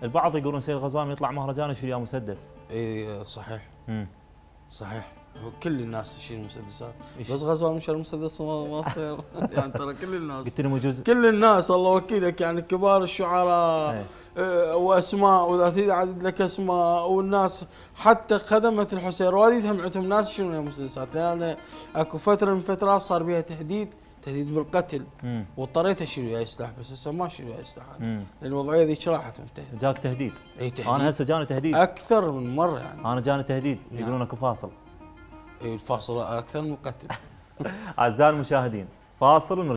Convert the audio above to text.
البعض يقولون سيد غزوان يطلع مهرجان يشيل وياه مسدس. اي صحيح. صحيح. كل الناس تشيل مسدسات، إيش؟ بس غزوان مش المسدس ما تصير. يعني ترى كل الناس، قلت لي مجوز. كل الناس الله وكيلك، يعني كبار الشعراء واسماء، واذا تريد اعدد لك اسماء، والناس حتى خدمه الحسين رواديدهم عندهم ناس يشيلون مسدسات، لان اكو فتره من فترات صار بها تهديد بالقتل، واضطريت اشيل وياي سلاح، بس هسه ما اشيل وياي سلاح، لان الوضعيه ذيك راحت وانتهت. جاك تهديد؟ اي تهديد. انا هسه جاني تهديد اكثر من مره يعني. انا جاني تهديد نعم. يقولون اكو فاصل. اي الفاصل اكثر من القتل. اعزائي المشاهدين، فاصل